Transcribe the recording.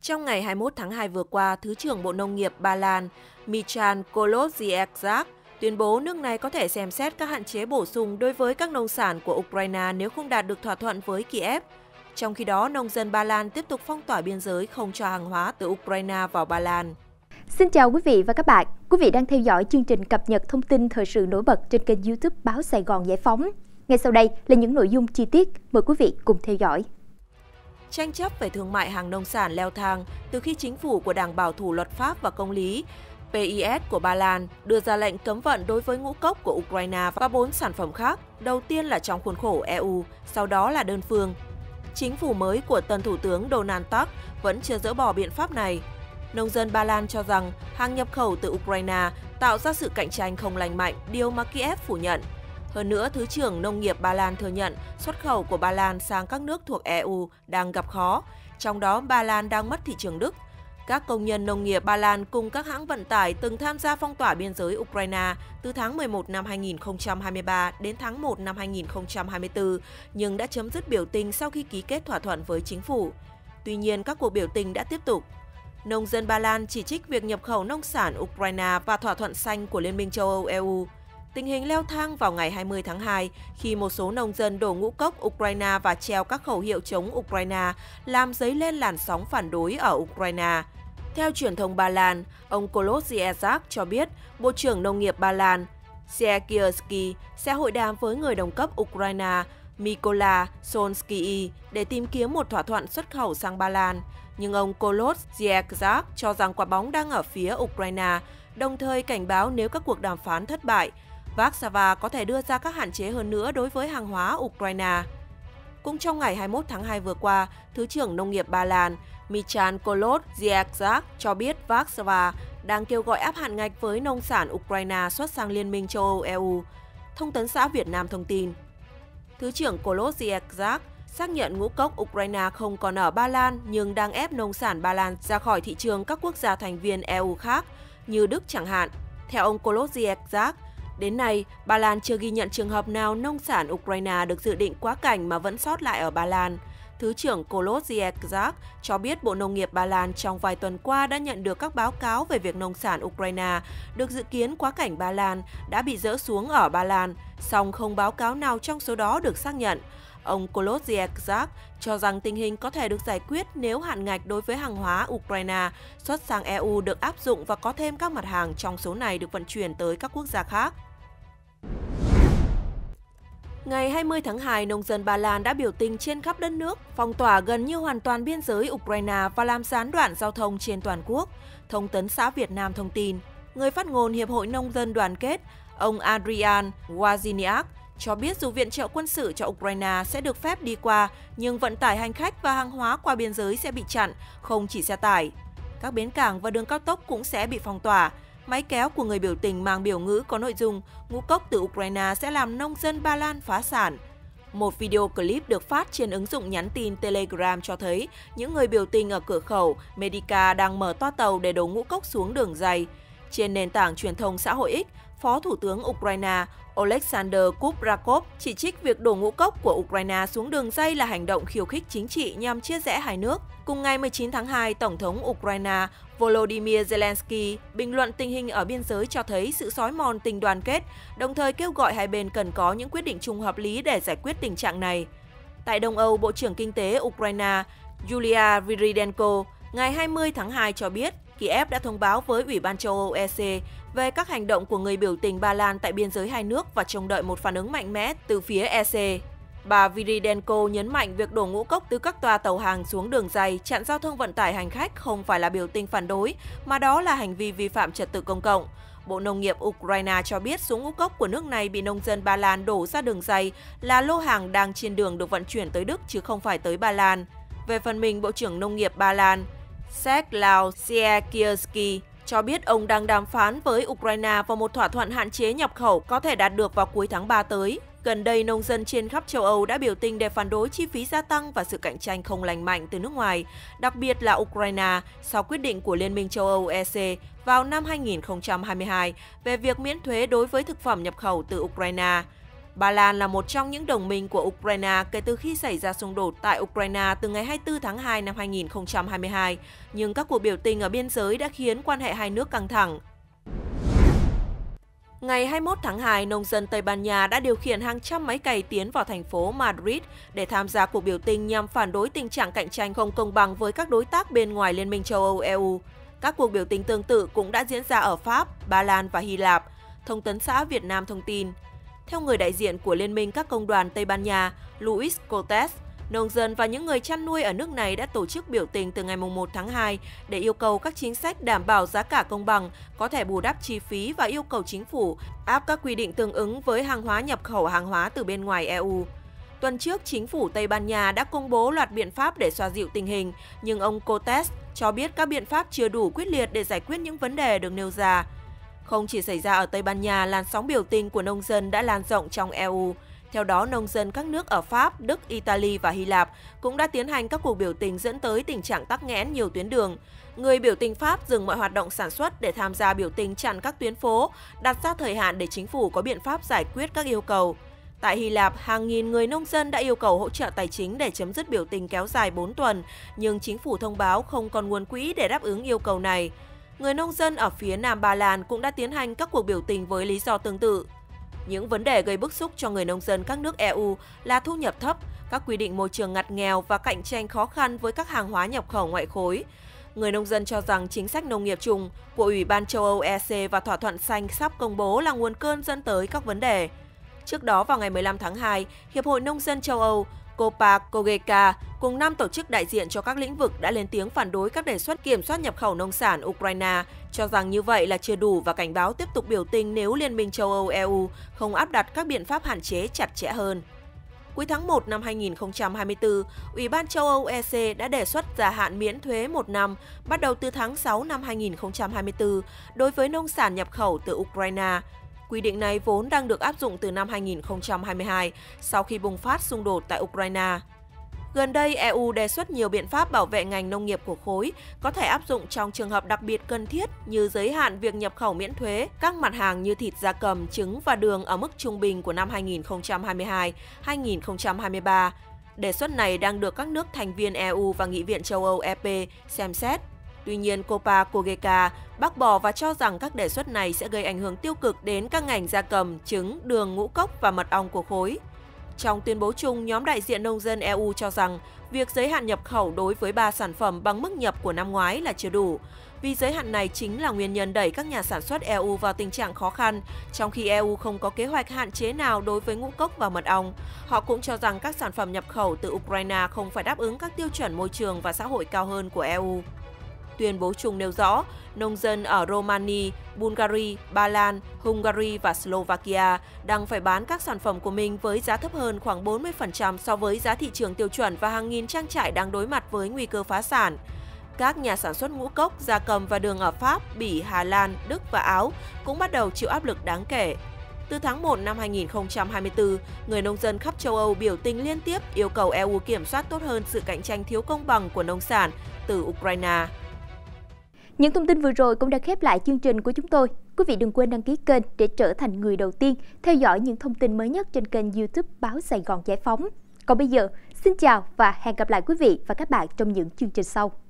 Trong ngày 21 tháng 2 vừa qua, Thứ trưởng Bộ Nông nghiệp Ba Lan Michal Kolodziejczak tuyên bố nước này có thể xem xét các hạn chế bổ sung đối với các nông sản của Ukraine nếu không đạt được thỏa thuận với Kiev. Trong khi đó, nông dân Ba Lan tiếp tục phong tỏa biên giới không cho hàng hóa từ Ukraine vào Ba Lan. Xin chào quý vị và các bạn. Quý vị đang theo dõi chương trình cập nhật thông tin thời sự nổi bật trên kênh YouTube Báo Sài Gòn Giải phóng. Ngay sau đây là những nội dung chi tiết. Mời quý vị cùng theo dõi. Tranh chấp về thương mại hàng nông sản leo thang từ khi chính phủ của Đảng Bảo thủ Luật pháp và Công lý PIS của Ba Lan đưa ra lệnh cấm vận đối với ngũ cốc của Ukraine và 4 sản phẩm khác, đầu tiên là trong khuôn khổ EU, sau đó là đơn phương. Chính phủ mới của tân Thủ tướng Donald Tusk vẫn chưa dỡ bỏ biện pháp này. Nông dân Ba Lan cho rằng hàng nhập khẩu từ Ukraine tạo ra sự cạnh tranh không lành mạnh, điều mà Kiev phủ nhận. Hơn nữa, Thứ trưởng Nông nghiệp Ba Lan thừa nhận xuất khẩu của Ba Lan sang các nước thuộc EU đang gặp khó, trong đó Ba Lan đang mất thị trường Đức. Các công nhân nông nghiệp Ba Lan cùng các hãng vận tải từng tham gia phong tỏa biên giới Ukraine từ tháng 11 năm 2023 đến tháng 1 năm 2024, nhưng đã chấm dứt biểu tình sau khi ký kết thỏa thuận với chính phủ. Tuy nhiên, các cuộc biểu tình đã tiếp tục. Nông dân Ba Lan chỉ trích việc nhập khẩu nông sản Ukraine và thỏa thuận xanh của Liên minh châu Âu EU. Tình hình leo thang vào ngày 20 tháng 2 khi một số nông dân đổ ngũ cốc Ukraine và treo các khẩu hiệu chống Ukraine, làm dấy lên làn sóng phản đối ở Ukraine. Theo truyền thông Ba Lan, ông Kolodziejczak cho biết Bộ trưởng Nông nghiệp Ba Lan Siekierski sẽ hội đàm với người đồng cấp Ukraine Mykola Solskyi để tìm kiếm một thỏa thuận xuất khẩu sang Ba Lan. Nhưng ông Kolodziejczak cho rằng quả bóng đang ở phía Ukraine, đồng thời cảnh báo nếu các cuộc đàm phán thất bại, Warsaw có thể đưa ra các hạn chế hơn nữa đối với hàng hóa Ukraine. Cũng trong ngày 21 tháng 2 vừa qua, Thứ trưởng Nông nghiệp Ba Lan Michal Kolodziejczak cho biết Warsaw đang kêu gọi áp hạn ngạch với nông sản Ukraine xuất sang Liên minh châu Âu EU. Thông tấn xã Việt Nam thông tin. Thứ trưởng Kolodziejczak xác nhận ngũ cốc Ukraine không còn ở Ba Lan nhưng đang ép nông sản Ba Lan ra khỏi thị trường các quốc gia thành viên EU khác, như Đức chẳng hạn. Theo ông Kolodziejczak, đến nay, Ba Lan chưa ghi nhận trường hợp nào nông sản Ukraine được dự định quá cảnh mà vẫn sót lại ở Ba Lan. Thứ trưởng Kolodziejczak cho biết Bộ Nông nghiệp Ba Lan trong vài tuần qua đã nhận được các báo cáo về việc nông sản Ukraine được dự kiến quá cảnh Ba Lan đã bị dỡ xuống ở Ba Lan, song không báo cáo nào trong số đó được xác nhận. Ông Kolodziejczak cho rằng tình hình có thể được giải quyết nếu hạn ngạch đối với hàng hóa Ukraine xuất sang EU được áp dụng và có thêm các mặt hàng trong số này được vận chuyển tới các quốc gia khác. Ngày 20 tháng 2, nông dân Ba Lan đã biểu tình trên khắp đất nước, phong tỏa gần như hoàn toàn biên giới Ukraine và làm gián đoạn giao thông trên toàn quốc. Thông tấn xã Việt Nam thông tin, người phát ngôn Hiệp hội Nông dân Đoàn kết, ông Adrian Wozniak, cho biết dù viện trợ quân sự cho Ukraine sẽ được phép đi qua, nhưng vận tải hành khách và hàng hóa qua biên giới sẽ bị chặn, không chỉ xe tải. Các bến cảng và đường cao tốc cũng sẽ bị phong tỏa. Máy kéo của người biểu tình mang biểu ngữ có nội dung ngũ cốc từ Ukraine sẽ làm nông dân Ba Lan phá sản. Một video clip được phát trên ứng dụng nhắn tin Telegram cho thấy những người biểu tình ở cửa khẩu Medica đang mở toa tàu để đổ ngũ cốc xuống đường ray. Trên nền tảng truyền thông xã hội X, Phó Thủ tướng Ukraine Oleksandr Kubrakov chỉ trích việc đổ ngũ cốc của Ukraine xuống đường ray là hành động khiêu khích chính trị nhằm chia rẽ hai nước. Cùng ngày 19 tháng 2, Tổng thống Ukraine Volodymyr Zelensky bình luận tình hình ở biên giới cho thấy sự xói mòn tình đoàn kết, đồng thời kêu gọi hai bên cần có những quyết định chung hợp lý để giải quyết tình trạng này. Tại Đông Âu, Bộ trưởng Kinh tế Ukraine Yulia Vyrydenko ngày 20 tháng 2 cho biết Kiev đã thông báo với Ủy ban châu Âu EC về các hành động của người biểu tình Ba Lan tại biên giới hai nước và trông đợi một phản ứng mạnh mẽ từ phía EC. Bà Vyrydenko nhấn mạnh việc đổ ngũ cốc từ các toa tàu hàng xuống đường ray chặn giao thông vận tải hành khách không phải là biểu tình phản đối, mà đó là hành vi vi phạm trật tự công cộng. Bộ Nông nghiệp Ukraine cho biết số ngũ cốc của nước này bị nông dân Ba Lan đổ ra đường ray là lô hàng đang trên đường được vận chuyển tới Đức chứ không phải tới Ba Lan. Về phần mình, Bộ trưởng Nông nghiệp Ba Lan Czeslaw Siekierski cho biết ông đang đàm phán với Ukraine vào một thỏa thuận hạn chế nhập khẩu có thể đạt được vào cuối tháng 3 tới. Gần đây, nông dân trên khắp châu Âu đã biểu tình để phản đối chi phí gia tăng và sự cạnh tranh không lành mạnh từ nước ngoài, đặc biệt là Ukraine, sau quyết định của Liên minh châu Âu EC vào năm 2022 về việc miễn thuế đối với thực phẩm nhập khẩu từ Ukraine. Ba Lan là một trong những đồng minh của Ukraine kể từ khi xảy ra xung đột tại Ukraine từ ngày 24 tháng 2 năm 2022, nhưng các cuộc biểu tình ở biên giới đã khiến quan hệ hai nước căng thẳng. Ngày 21 tháng 2, nông dân Tây Ban Nha đã điều khiển hàng trăm máy cày tiến vào thành phố Madrid để tham gia cuộc biểu tình nhằm phản đối tình trạng cạnh tranh không công bằng với các đối tác bên ngoài Liên minh châu Âu EU. Các cuộc biểu tình tương tự cũng đã diễn ra ở Pháp, Ba Lan và Hy Lạp, Thông tấn xã Việt Nam thông tin. Theo người đại diện của Liên minh các công đoàn Tây Ban Nha, Luis Cortés, nông dân và những người chăn nuôi ở nước này đã tổ chức biểu tình từ ngày 1 tháng 2 để yêu cầu các chính sách đảm bảo giá cả công bằng, có thể bù đắp chi phí và yêu cầu chính phủ áp các quy định tương ứng với hàng hóa nhập khẩu hàng hóa từ bên ngoài EU. Tuần trước, chính phủ Tây Ban Nha đã công bố loạt biện pháp để xoa dịu tình hình, nhưng ông Cortés cho biết các biện pháp chưa đủ quyết liệt để giải quyết những vấn đề được nêu ra. Không chỉ xảy ra ở Tây Ban Nha, làn sóng biểu tình của nông dân đã lan rộng trong EU. Theo đó, nông dân các nước ở Pháp, Đức, Italy và Hy Lạp cũng đã tiến hành các cuộc biểu tình dẫn tới tình trạng tắc nghẽn nhiều tuyến đường. Người biểu tình Pháp dừng mọi hoạt động sản xuất để tham gia biểu tình chặn các tuyến phố, đặt ra thời hạn để chính phủ có biện pháp giải quyết các yêu cầu. Tại Hy Lạp, hàng nghìn người nông dân đã yêu cầu hỗ trợ tài chính để chấm dứt biểu tình kéo dài 4 tuần, nhưng chính phủ thông báo không còn nguồn quỹ để đáp ứng yêu cầu này. Người nông dân ở phía Nam Ba Lan cũng đã tiến hành các cuộc biểu tình với lý do tương tự. Những vấn đề gây bức xúc cho người nông dân các nước EU là thu nhập thấp, các quy định môi trường ngặt nghèo và cạnh tranh khó khăn với các hàng hóa nhập khẩu ngoại khối. Người nông dân cho rằng chính sách nông nghiệp chung của Ủy ban châu Âu EC và thỏa thuận xanh sắp công bố là nguồn cơn dẫn tới các vấn đề. Trước đó vào ngày 15 tháng 2, Hiệp hội Nông dân châu Âu Copa Cogeca cùng 5 tổ chức đại diện cho các lĩnh vực đã lên tiếng phản đối các đề xuất kiểm soát nhập khẩu nông sản Ukraine, cho rằng như vậy là chưa đủ và cảnh báo tiếp tục biểu tình nếu Liên minh châu Âu EU không áp đặt các biện pháp hạn chế chặt chẽ hơn. Cuối tháng 1 năm 2024, Ủy ban châu Âu EC đã đề xuất gia hạn miễn thuế 1 năm bắt đầu từ tháng 6 năm 2024 đối với nông sản nhập khẩu từ Ukraine. Quy định này vốn đang được áp dụng từ năm 2022 sau khi bùng phát xung đột tại Ukraine. Gần đây, EU đề xuất nhiều biện pháp bảo vệ ngành nông nghiệp của khối, có thể áp dụng trong trường hợp đặc biệt cần thiết như giới hạn việc nhập khẩu miễn thuế các mặt hàng như thịt gia cầm, trứng và đường ở mức trung bình của năm 2022-2023. Đề xuất này đang được các nước thành viên EU và Nghị viện châu Âu EP xem xét. Tuy nhiên, Copa Cogeca bác bỏ và cho rằng các đề xuất này sẽ gây ảnh hưởng tiêu cực đến các ngành gia cầm, trứng, đường, ngũ cốc và mật ong của khối. Trong tuyên bố chung, nhóm đại diện nông dân EU cho rằng việc giới hạn nhập khẩu đối với 3 sản phẩm bằng mức nhập của năm ngoái là chưa đủ, vì giới hạn này chính là nguyên nhân đẩy các nhà sản xuất EU vào tình trạng khó khăn, trong khi EU không có kế hoạch hạn chế nào đối với ngũ cốc và mật ong. Họ cũng cho rằng các sản phẩm nhập khẩu từ Ukraine không phải đáp ứng các tiêu chuẩn môi trường và xã hội cao hơn của EU. Tuyên bố chung nêu rõ, nông dân ở Romania, Bulgaria, Ba Lan, Hungary và Slovakia đang phải bán các sản phẩm của mình với giá thấp hơn khoảng 40% so với giá thị trường tiêu chuẩn và hàng nghìn trang trại đang đối mặt với nguy cơ phá sản. Các nhà sản xuất ngũ cốc, gia cầm và đường ở Pháp, Bỉ, Hà Lan, Đức và Áo cũng bắt đầu chịu áp lực đáng kể. Từ tháng 1 năm 2024, người nông dân khắp châu Âu biểu tình liên tiếp yêu cầu EU kiểm soát tốt hơn sự cạnh tranh thiếu công bằng của nông sản từ Ukraine. Những thông tin vừa rồi cũng đã khép lại chương trình của chúng tôi. Quý vị đừng quên đăng ký kênh để trở thành người đầu tiên theo dõi những thông tin mới nhất trên kênh YouTube Báo Sài Gòn Giải phóng. Còn bây giờ, xin chào và hẹn gặp lại quý vị và các bạn trong những chương trình sau.